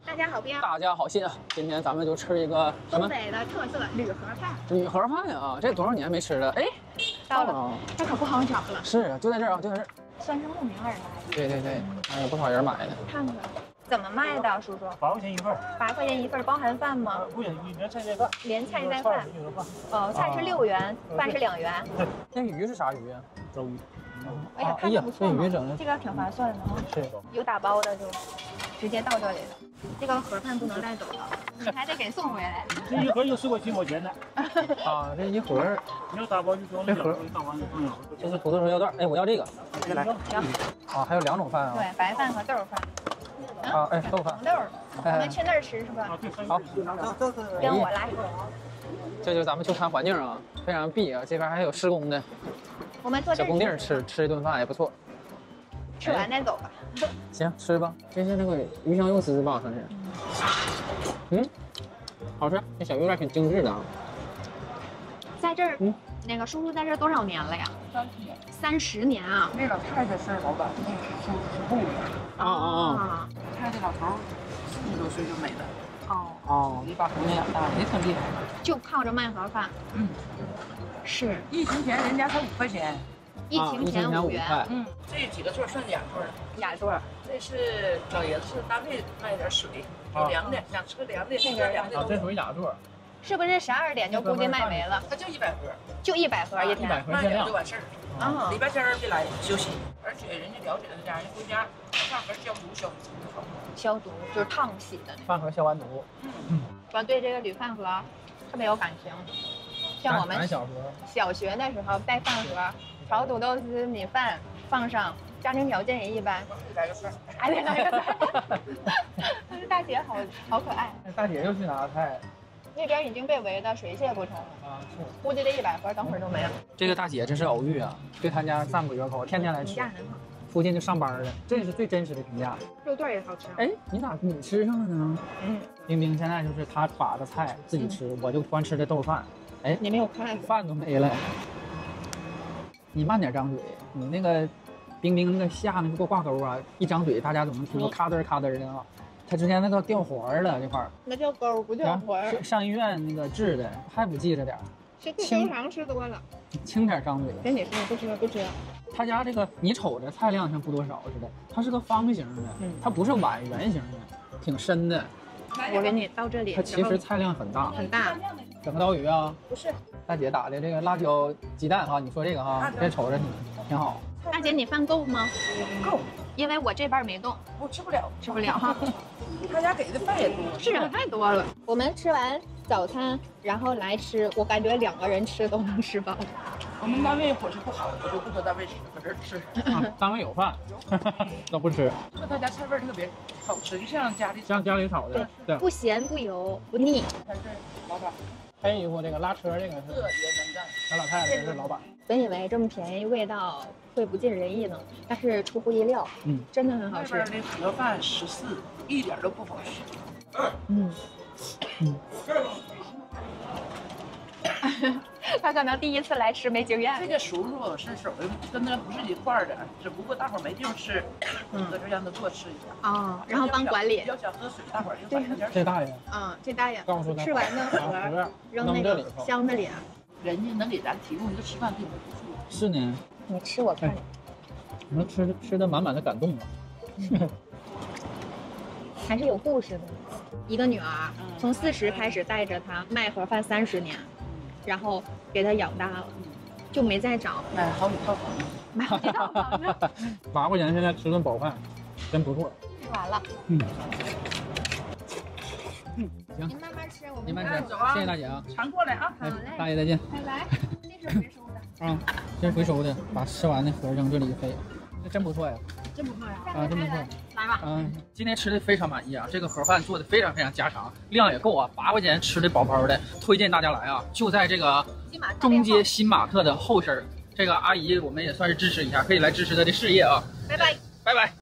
大家好bien。 大家好心啊！今天咱们就吃一个什么？ 东北的特色铝盒饭。 铝盒饭呀！这多少年没吃了？哎， 到了，这可不好找了。 是啊，就在这儿啊，就在这儿。 算是慕名而来。 对对对，还有不少人买的。 看看，怎么卖的，叔叔 8块钱一份。 8块钱一份，包含饭吗？ 不行，连菜带饭。 连菜带饭。哦，菜是6元，饭是2元。 对，那鱼是啥鱼啊？ 周鱼。 哎呀，看着不错嘛。 这鱼整的这个挺划算的哈。 是。 有打包的就直接到这里了。这个盒饭不能带走了，你还得给送回来。 这一盒有10块7毛钱的。 啊，这一盒。 你要打包就装这盒，打完就装了。 这是土豆肉腰段，哎，我要这个。 这个来。 行。 啊，还有2种饭啊。 对，白饭和豆饭。 啊，哎，豆饭。 黄豆，我们去那儿吃是吧？ 好， 跟我来。 这就是咱们就餐环境啊，非常闭啊，这边还有施工的。 我们坐这小工地吃一顿饭也不错。 吃完再走吧。 行，吃吧。这是那个鱼香肉丝吧，算是。嗯，好吃。这小鱼有点挺精致的啊。 在这儿，那个叔叔在这儿多少年了呀？30年啊。 那老太太是老板，那是收拾部的。 啊。 太太老头40多岁就没了。 哦。 一把姑娘养大，也挺厉害。 就靠着卖盒饭。是。 疫情前人家才5块钱。 疫情前5元。 这几个座算是雅座。 雅座。 这是老爷子是单位卖点水，凉的，想吃个凉的，吃个凉的。 啊，这属于雅座。 是不是12点就估计卖没了？ 它就100盒， 就100盒一天 ，100盒卖限量就完事儿。啊，礼拜天别来休息，而且人家了解了家，人回家饭盒消毒消毒好。 消毒就是烫洗的那。 饭盒消完毒。 我对这个铝饭盒特别有感情，像我们小学的时候带饭盒，炒土豆丝、米饭放上，家庭条件也一般， 来个饭， 还得来个菜。但是大姐好可爱。 那大姐又去拿菜。 那边已经被围得水泄不通了啊！是， 估计这100盒等会儿都没了。 这个大姐真是偶遇啊，对他家赞不绝口，天天来吃。 评价很好， 附近就上班的，这是最真实的评价。 肉段也好吃。 哎，你吃上了呢？冰冰现在就是他把的菜自己吃，我就光吃这豆饭。哎， 你没有筷子， 饭都没了。你慢点张嘴，你那个冰冰那个下那个挂钩啊，一张嘴大家总能听到咔嘚咔嘚的啊。他之前那个掉环了这块儿， 那叫钩不叫环。 上医院那个治的，还不记着点儿。 吃口香糖吃多了， 轻点张嘴。 跟你说不吃。 他家这个你瞅着菜量像不多少似的，它是个方形的，它不是碗圆形的，挺深的。 我给你到这里。 它其实菜量很大。 很大。 整个刀鱼啊？ 不是。 大姐打的这个辣椒鸡蛋哈，你说这个哈，这瞅着挺好。 大姐，你饭够吗？ 够， 因为我这半没动， 我吃不了哈。 他家给的饭也多， 是啊，太多了。我们吃完早餐，然后来吃，我感觉2个人吃都能吃饱。 我们单位伙食不好，我就不搁单位吃，搁这儿吃。 单位有饭，都不吃。 说他家菜味特别好吃，就像家里炒的，对， 不咸不油不腻。 他是老板。 还有一户这个拉车这个是特别能干， 小老太太是老板。 本以为这么便宜，味道会不尽人意呢，但是出乎意料，真的很好吃。 那边的盒饭14，一点都不好吃。 他可能第一次来吃没经验。 这个叔叔是属于跟他不是一块儿的，只不过大伙儿没地方吃，搁这让他多吃一下。 啊，然后帮管理。 要想喝水，大伙儿就把这大爷。 这大爷。 告诉他吃完的盒扔那个箱子里。 人家能给咱提供一个吃饭地方不错。 是呢。 你吃我看。 你们吃的满满的感动啊。 还是有故事的。一个女儿从40开始带着她卖盒饭30年。然后给他养大了，就没再找。 买好几套房子， 买好几套房子。 8块钱现在吃顿饱饭，真不错。 吃完了。 行。 您慢慢吃，我们您慢吃，谢谢大姐啊。 常过来啊。 好嘞。 大爷再见。 拜拜。这是回收的。 这是回收的，把吃完的盒扔这里飞。这真不错呀。 真不错呀。 真不错。 来吧。 今天吃的非常满意啊，这个盒饭做的非常家常，量也够啊，8块钱吃的饱饱的，推荐大家来啊，就在这个中街新玛特的后身，这个阿姨我们也算是支持一下，可以来支持她的事业啊。 拜拜， 拜拜。